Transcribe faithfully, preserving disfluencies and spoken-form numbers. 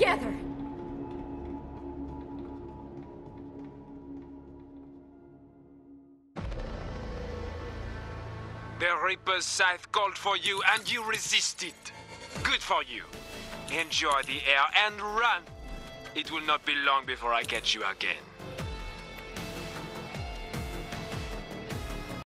together! The Reaper's Scythe called for you and you resisted. Good for you. Enjoy the air and run. It will not be long before I catch you again.